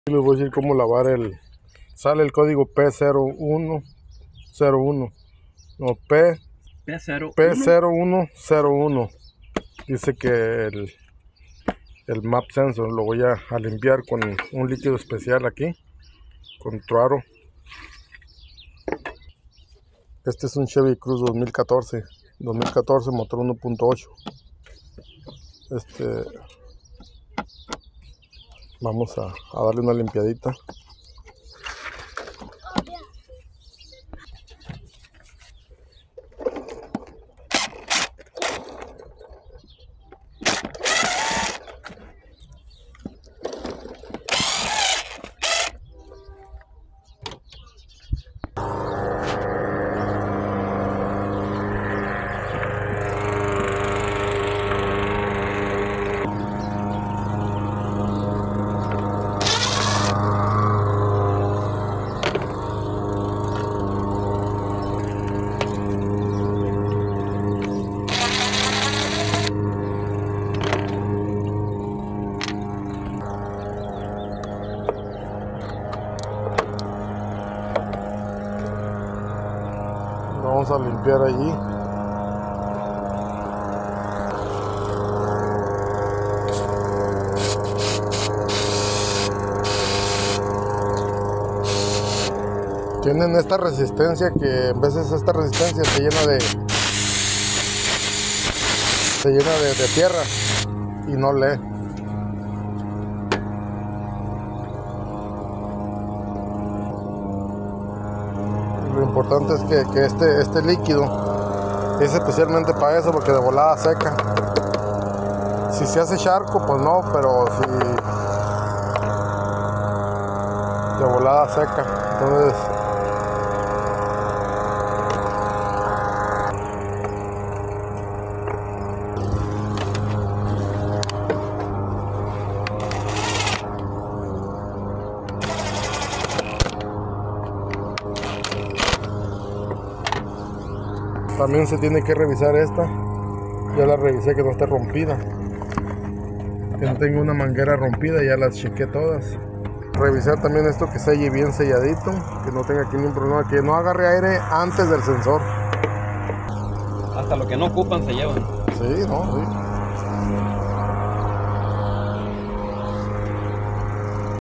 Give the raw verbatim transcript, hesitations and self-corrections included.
Les voy a decir cómo lavar el... Sale el código P cero uno cero uno. No, P... P cero uno cero uno. Dice que el, el map sensor lo voy a, a limpiar con un líquido especial aquí, con Truaro. Este es un Chevy Cruze dos mil catorce, motor uno punto ocho. Este, vamos a, a darle una limpiadita. Vamos a limpiar allí. Tienen esta resistencia que en veces esta resistencia se llena de se llena de, de tierra y no lee. Lo importante es que, que este, este líquido es especialmente para eso, porque de volada seca. Si se hace charco, pues no, pero si de volada seca, entonces también se tiene que revisar esta. Ya la revisé que no esté rompida, que no tenga una manguera rompida, ya las chequé todas. Revisar también esto, que selle bien selladito, que no tenga aquí ningún problema, que no agarre aire antes del sensor. Hasta lo que no ocupan se llevan. Sí, no, sí.